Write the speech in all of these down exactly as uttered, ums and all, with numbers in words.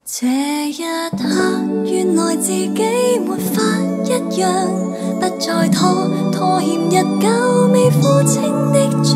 這一刻，原來自己沒法一樣，不再拖，拖欠日久未付清的帳。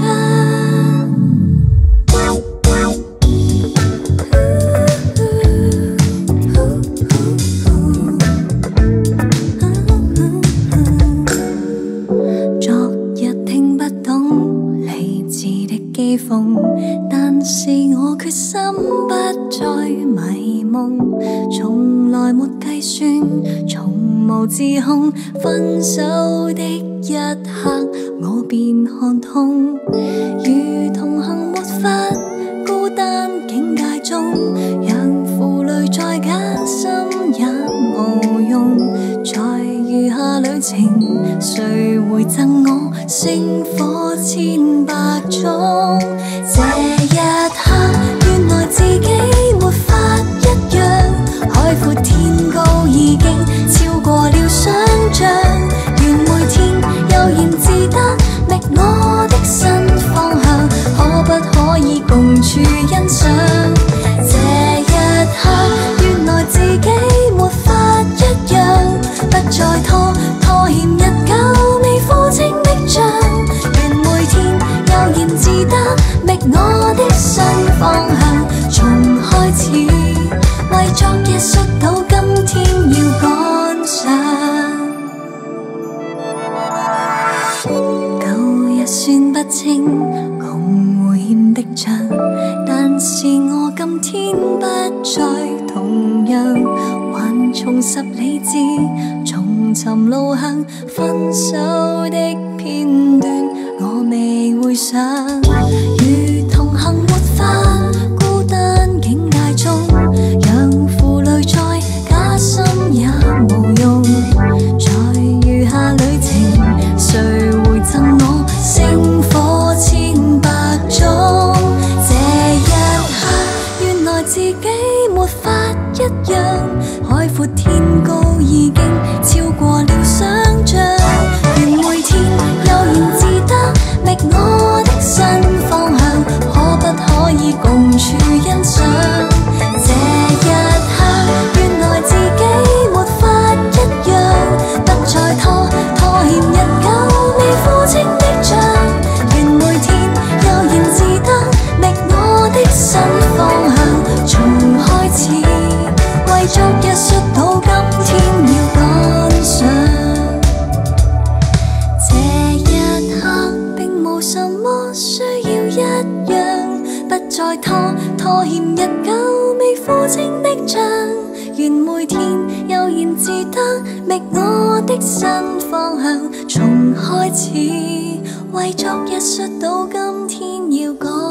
昨日聽不懂理智的譏諷，但是我決心不再迷夢，從來沒計算，從無自控。分手的一刻，我便看通，如同行沒法孤單境界中，讓負累再艱辛也無用。在餘下旅程，誰會贈我星火千百種？這一刻，原來自己沒法一樣，海闊天高已經超過了想像。願每天悠然自得，覓我的新方向，可不可以共處欣賞？這一刻，原來自己沒法一樣，不再拖，拖欠日久未付清的帳。願每天悠然自得，覓我的新方向，從開始為昨日摔倒，今天要趕上。舊日算不清共會欠的帳，但是我今天不再同樣，還重拾理智，重尋路向。分手的片段我未回想，如同行沒法孤單境界中，讓負累再加深也無用。在餘下旅程，誰會贈我星火千百種？這一刻，原來自己沒法一樣，海闊天高已經超過了想像。願每天悠然自得，覓我的新方向，可不可以共處欣賞？這一刻，原來自己沒法一樣，不再拖，拖欠日久未付清的帳。願每天悠然自得，覓我的新方向，從開始為昨日摔倒，今天要趕上。這一刻並無什麼需要一樣，不再拖，拖欠日久未付清的帳。願每天悠然自得，覓我的新方向，從開始為昨日摔倒，今天要趕